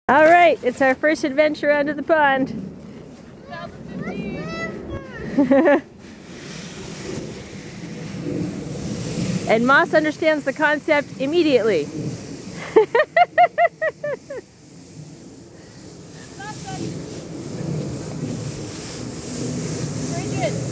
All right, it's our first adventure under the pond. 2015. And Moss understands the concept immediately. Very good.